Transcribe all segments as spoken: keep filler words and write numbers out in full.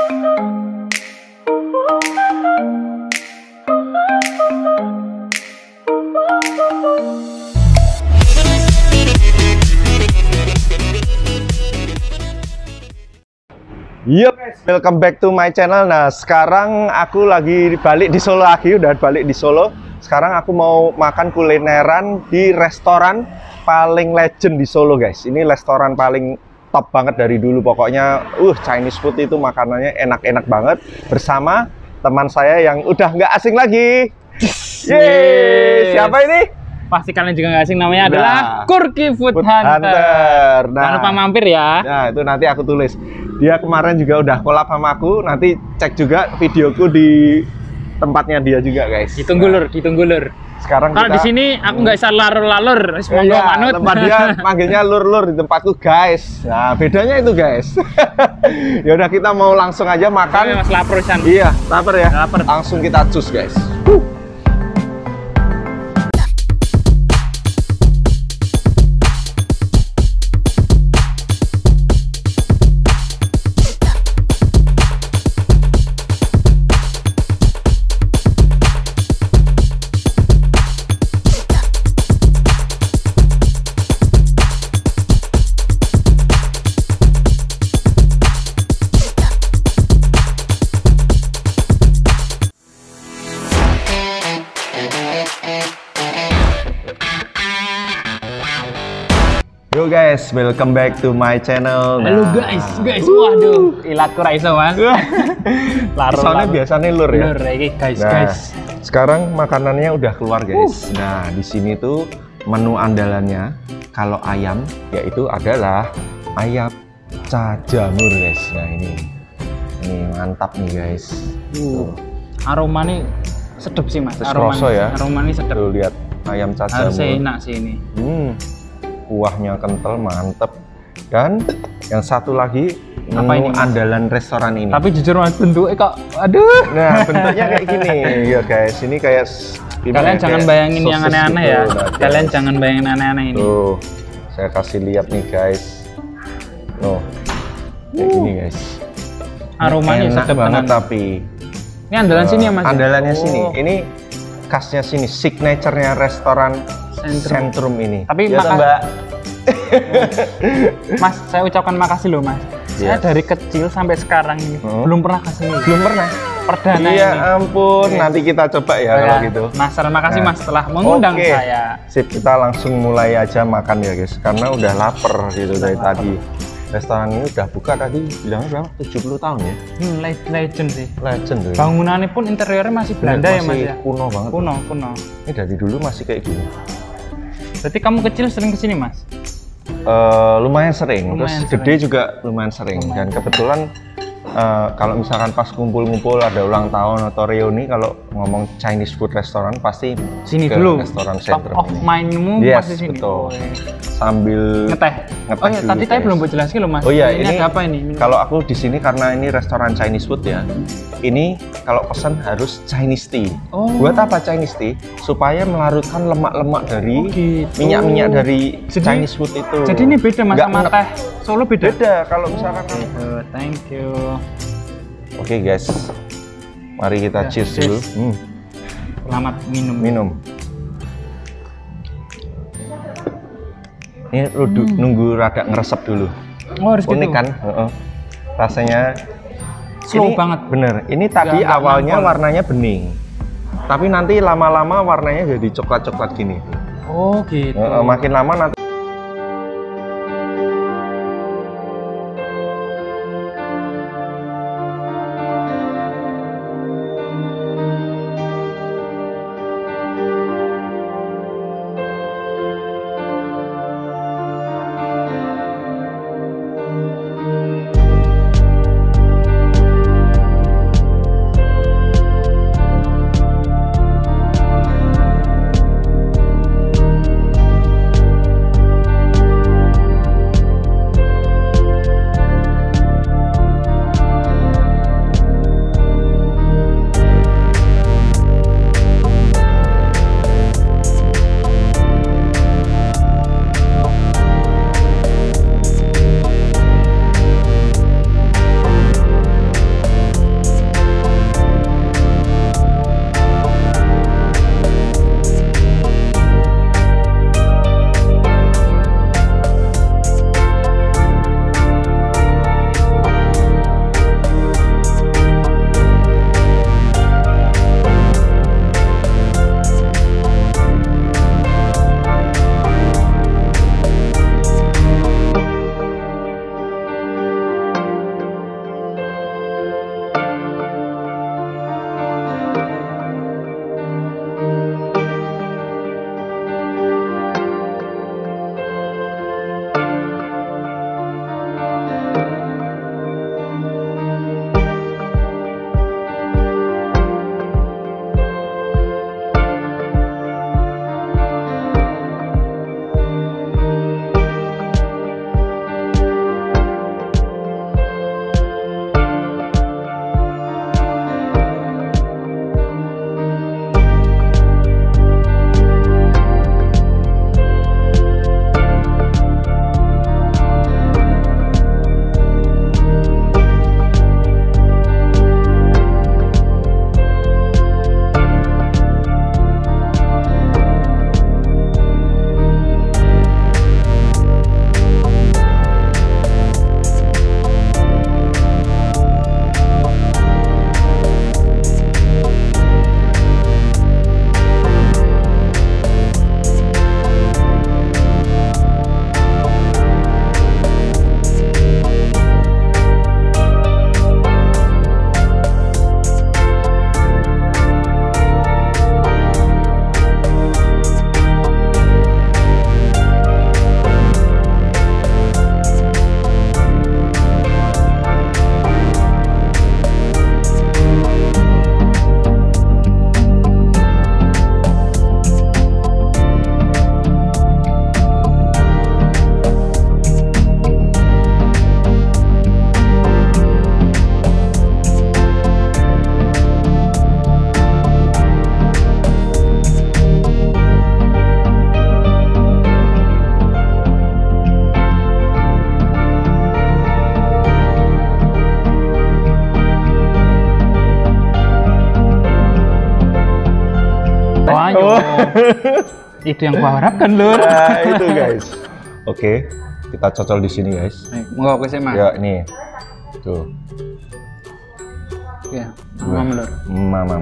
Yup, welcome back to my channel. Nah, sekarang aku lagi balik di Solo lagi, udah balik di Solo. Sekarang aku mau makan kulineran di restoran paling legend di Solo, guys. Ini restoran paling top banget dari dulu. Pokoknya, uh, Chinese food itu makanannya enak-enak banget. Bersama teman saya yang udah nggak asing lagi. Yeay, siapa ini? Pasti kalian juga nggak asing, namanya nah, adalah Kurki Food, Food Hunter. Hunter. Nah, jangan lupa mampir ya. Nah, itu nanti aku tulis. Dia kemarin juga udah collab sama aku. Nanti cek juga videoku di tempatnya dia juga, guys. Ditunggu lur, ditunggu lur. Sekarang kalau di sini aku nggak bisa lalur-lalur. Iya, tempat dia manggilnya lur-lur, di tempatku guys. Nah, bedanya itu, guys. Ya udah, kita mau langsung aja makan. Mas lapar san. Iya, lapar ya. Lapar. Langsung kita cus, guys. Uh. Yo guys, welcome back to my channel. Halo nah. guys, guys, waduh, ilatku raiso mas. Lalu soalnya biasanya lur ya. Lur, ini guys, nah, guys. Sekarang makanannya udah keluar guys. Uh. Nah, di sini tuh menu andalannya kalau ayam yaitu adalah ayam cajamur guys. Nah ini, ini mantap nih guys. Uh. Aroma nih sedap sih mas. Aroma ya. Aroma nih sedap. Tuh lihat ayam cajamur. Harusnya enak sih ini. Hmm. Kuahnya kental, mantep. Dan yang satu lagi apa menu ini, andalan restoran ini. Tapi jujur mas, bentuknya kok aduh. Nah, bentuknya kayak gini ya guys. Ini kayak kalian ya, jangan bayangin yang aneh-aneh gitu, ya. Nah, kalian guys. jangan bayangin aneh-aneh ini. Tuh, saya kasih lihat nih guys. Loh, kayak uh. gini guys. Aromanya enak banget tapi. Ini andalan uh, sini ya mas? Andalannya oh. sini. Ini khasnya sini, signaturenya restoran Sentrum, Sentrum ini. Tapi ya, makasih, Mbak. Mas, saya ucapkan makasih loh mas. Yes. Saya dari kecil sampai sekarang ini hmm. belum pernah kesini. Belum pernah. Perdana ya ini. ampun, yes. Nanti kita coba ya, oh, kalau ya. gitu. Mas, terima kasih nah. mas telah mengundang okay. saya. Sip, kita langsung mulai aja makan ya guys, karena udah lapar gitu udah dari lapar. tadi. Restoran ini udah buka tadi, bilangnya berapa? tujuh puluh tahun ya? Hmm, legend sih. Legend tuh. Bangunannya pun interiornya masih Belanda ya mas ya? Kuno banget. Kuno, kuno. Ini dari dulu masih kayak gini. Berarti kamu kecil sering kesini mas? Uh, lumayan sering, lumayan terus sering. Gede juga lumayan sering. Lumayan. Dan kebetulan uh, kalau misalkan pas kumpul-kumpul ada ulang tahun atau reuni, kalau ngomong Chinese food restoran pasti sini ke dulu. Restoran Top Sentrum of ini. mind-mu Yes, pasti sini. Betul. Oh, iya. Sambil ngeteh. ngeteh oh ya, tadi tadi belum boleh jelasin loh mas. Oh iya, ini, ini ada apa ini? Kalau aku di sini karena ini restoran Chinese food ya. Ini kalau pesan harus Chinese tea. Oh. Buat apa Chinese tea? Supaya melarutkan lemak-lemak dari minyak-minyak oh, gitu. dari jadi, Chinese food itu. Jadi ini beda mas sama teh Solo beda? Beda kalau misalkan. Oh, thank you. Oke okay, guys, mari kita ya, cheers dulu. Hmm. Selamat minum. Minum. Ini lu hmm. nunggu rada ngeresep dulu. Oh, harus unik gitu. kan? Uh-uh. Rasanya slow ini, banget. Bener. Ini tadi gak, awalnya gak warnanya bening, tapi nanti lama-lama warnanya jadi coklat-coklat gini. Oh gitu. Uh, makin lama nanti. ayo. Oh. Itu yang gua harapkan, Lur. Nah, itu guys. Oke, kita cocol di sini guys. Nih, mau ke sini, Mas. Ya, ini. Tuh. Ya, mamam, Lur. Mamam.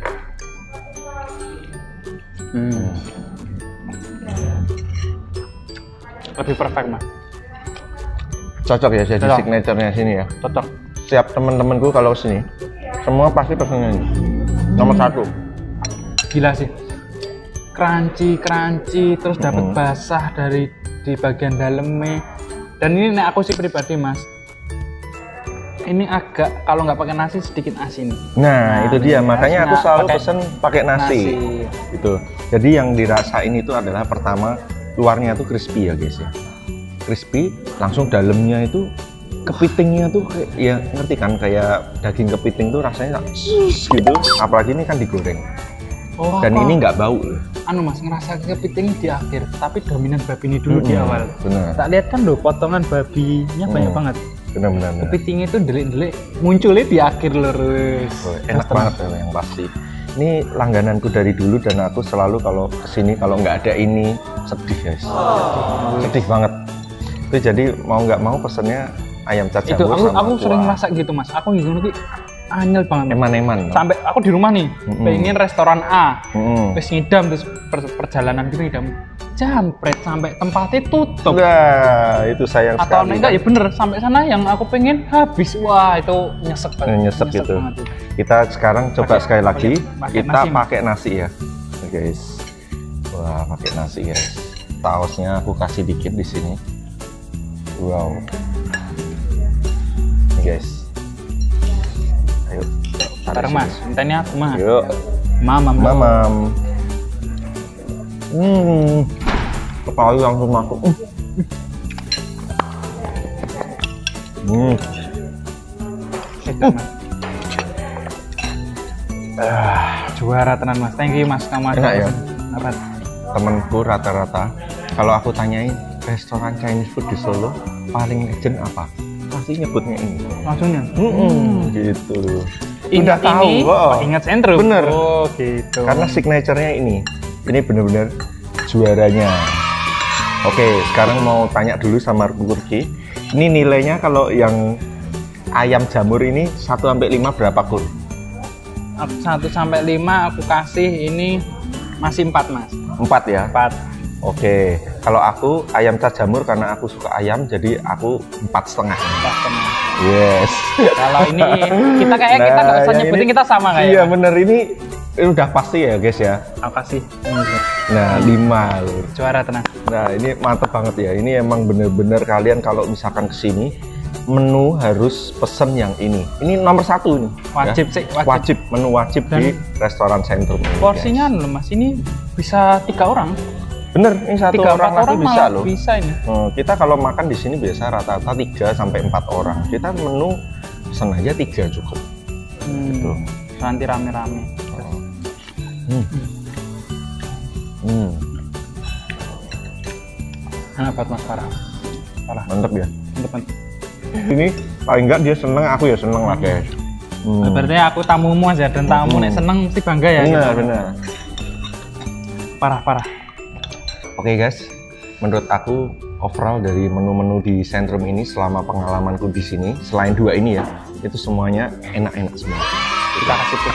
Hmm. Lebih perfect, Mas. Cocok ya jadi Cocok. signature-nya sini ya. Cocok. Siap teman-temanku kalau sini. Semua pasti pesennya ini. Nomor satu. Gila sih. Crunchy, crunchy, terus dapat Hmm. basah dari di bagian dalamnya. Dan ini nek aku sih pribadi, Mas. Ini agak kalau nggak pakai nasi sedikit asin. Nah, itu dia. ini Makanya aku asinnya selalu pakai pesen pakai nasi. nasi. Gitu. Jadi yang dirasain itu adalah pertama luarnya tuh crispy ya guys ya. Crispy, langsung dalamnya itu kepitingnya tuh kayak, ya ngerti kan kayak daging kepiting tuh rasanya gitu. Apalagi ini kan digoreng. Oh, Dan apa? ini nggak bau. Anu Mas, ngerasa kepiting di akhir, tapi dominan babi ini dulu di Mm-mm, awal. Bener. Tak lihat kan loh, potongan babinya banyak Hmm. banget. Benar-benar. Kepitingnya itu delik-delik munculnya di akhir lurus. Oh, enak banget ya yang pasti. Ini langgananku dari dulu dan aku selalu kalau kesini kalau nggak ada ini sedih guys. Sedih banget. Itu jadi mau nggak mau pesennya ayam Itu cacampur aku sama aku sering kuah. ngerasa gitu Mas. Aku gitu nanti anyel banget. Eman-eman. Sampai aku di rumah nih, Mm-mm. pengen restoran A, Mm-mm. terus ngidam terus per- perjalanan gitu ngidam, jampret sampai tempatnya tutup. Nah, itu sayang Atau sekali. enggak ya bener sampai sana yang aku pengen habis. Wah itu nyesek banget. Nyesek gitu. banget itu. Kita sekarang coba Pakai- sekali lagi pakai- pakai kita nasi, Mas. pakai nasi ya, guys. Wah, pakai nasi guys. Sausnya aku kasih dikit di sini. Wow. Nih, guys. Ayo. taruh Ntar sini. Mas, mintanya aku Mas. Yuk. Mamam. Mamam. Hmm. Kepala langsung masuk. Hmm. Itu, Mas. Ah, juara tenan Mas. Thank you Mas kamu Enak ya? Apa? Temenku rata-rata kalau aku tanyain restoran Chinese food di Solo paling legend apa? Pasti nyebutnya ini. Langsungnya. Hmm. Gitu. Ingat Udah tahu, ini, oh. oh, ingat sentrum. Bener. Oh, gitu. Karena signaturenya ini. Ini bener-bener juaranya. Oke, sekarang mau tanya dulu sama Kurki. Ini nilainya kalau yang ayam jamur ini satu sampai lima berapa Kur? satu sampai lima aku kasih ini masih empat Mas. empat ya? empat. Oke, kalau aku ayam cas jamur karena aku suka ayam jadi aku empat setengah. empat setengah. Yes. Kalau ini kita kayak kita nggak usah yang nyebutin ini- kita sama kayak. Iya bener ini, ini udah pasti ya guys ya. Aku kasih ini Lur. Nah lima Lur. Juara tenang. Nah ini mantep banget ya. Ini emang bener-bener kalian kalau misalkan kesini menu harus pesen yang ini. Ini nomor satu nih. Wajib ya. sih, wajib. Wajib menu wajib Dan di restoran Sentrum. ini, Porsinya loh Mas, ini bisa tiga orang. guys. Bener, ini satu Tiga orang empat lagi orang bisa malah loh. bisa ini. Hmm, kita kalau makan di sini biasa rata-rata tiga sampai empat orang. Kita menu pesen aja tiga cukup. Gitu. Hmm. Nanti rame-rame. Hmm. Hmm. Enak banget Mas Farah. Parah. Mantep ya. Teman. Ini paling enggak dia seneng, aku ya seneng lah guys. Hmm. Berarti aku tamumu aja dan tamu Hmm. nek seneng mesti bangga ya. Benar, gitu. benar. Parah parah. Oke guys, menurut aku overall dari menu-menu di Sentrum ini selama pengalamanku di sini, selain dua ini ya, itu semuanya enak-enak semua. Kita kasih plus.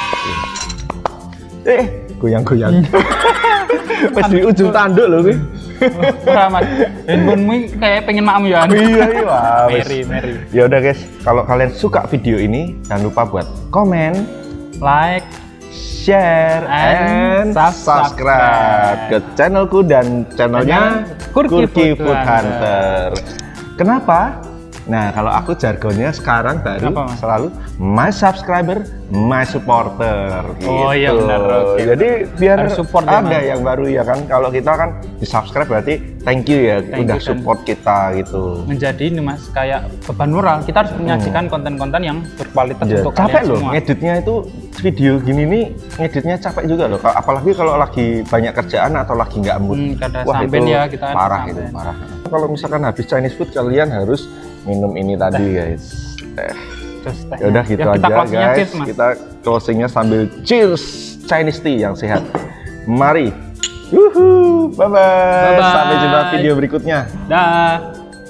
Eh, goyang-goyang. Pas di ujung tanduk loh gue. Parah Mas. Handphonemu kayak pengen makam ya. Iya, iya. wah, wes. Mary, Mary. Ya udah guys, kalau kalian suka video ini, jangan lupa buat komen, Like, share, And and subscribe ke channelku dan channelnya Channel Kurki Kurki Food Food Hunter. Hunter. Kenapa? Nah, kalau aku jargonnya sekarang baru Apa, Mas? selalu my subscriber, my supporter. Oh, iya, gitu. benar, oke. Jadi biar Harus support ya, ada Mas. yang baru ya kan. Kalau kita kan di subscribe berarti thank you ya Thank udah you, dan- support kita gitu. menjadi ini Mas kayak beban moral. Kita harus menyajikan konten-konten yang berkualitas Ya, untuk capek kalian loh semua. ngeditnya itu video gini nih, ngeditnya capek juga loh. Kalau- apalagi kalau lagi banyak kerjaan atau lagi nggak mood. Hmm, kada Wah sampean itu ya, kita parah sampean. itu parah. Kalau misalkan habis Chinese food kalian harus minum ini tadi guys. Teh. Terus tehnya. Ya udah gitu Ya, kita aja closingnya guys. cheers, Mas. Kita closingnya sambil cheers Chinese tea yang sehat. Mari. Wuhu, bye bye. Bye-bye. Sampai jumpa video berikutnya. Dah.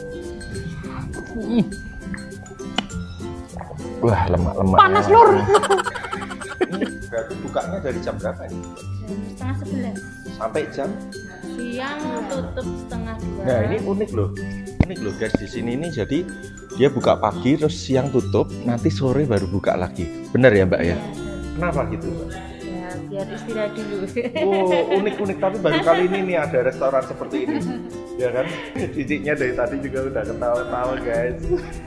Wah, lemak-lemak. Panas lur. Berarti bukanya dari jam berapa nih? Jam setengah sebelas. Sampai jam? Siang tutup setengah dua. Nah, ini unik loh. Unik loh guys, di sini ini jadi dia buka pagi terus siang tutup, nanti sore baru buka lagi. Bener ya, Mbak ya? Kenapa gitu, Mbak? Ya, biar istirahat dulu. Oh, unik-unik, tapi baru kali ini nih ada restoran seperti ini. Ya kan? Ciciknya dari tadi juga udah ketawa-tawa, guys.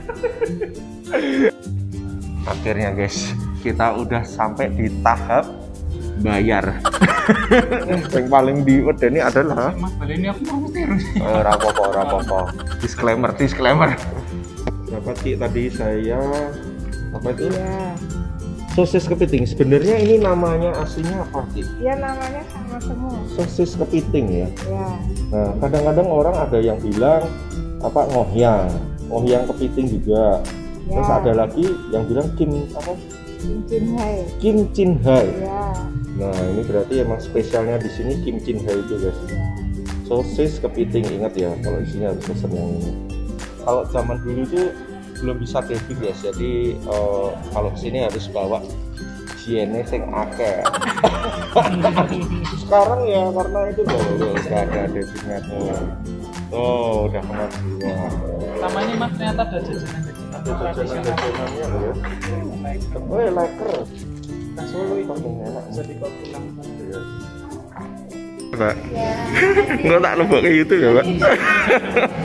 Akhirnya guys, kita udah sampai di tahap bayar. Yang paling diwedeni adalah Mas, balik ini aku mau terus. oh, rapopo, rapopo. Disclaimer, disclaimer. Berapa Ci tadi saya apa itu? Iya. Sosis kepiting. Sebenarnya ini namanya aslinya apa Ci? Ya namanya sama semua. Sosis kepiting ya. Ya. Nah, kadang-kadang orang ada yang bilang apa ngohyang, ngohyang kepiting juga. Terus Ya. ada lagi yang bilang kim apa? Kim Chin Hai. Kim Chin Hai. Ya. Nah, ini berarti emang spesialnya di sini Kim Chin Hai itu guys. Sosis kepiting, ingat ya kalau isinya harus pesen yang ini. Kalau zaman dulu tuh belum bisa debit guys, jadi uh, kalau sini harus bawa higiene sing akeh. Sekarang ya karena itu loh, loh nggak ada debitnya tuh. Oh, udah kemana semua. Namanya Mas ternyata ada jajanan-jajanan Ada jajanan-jajanannya loh ya. Oh, ya leker. Nah, Solo itu Paling enak. jadi kok pulang. Mbak, nggak tak lembok kayak gitu ya, Mbak.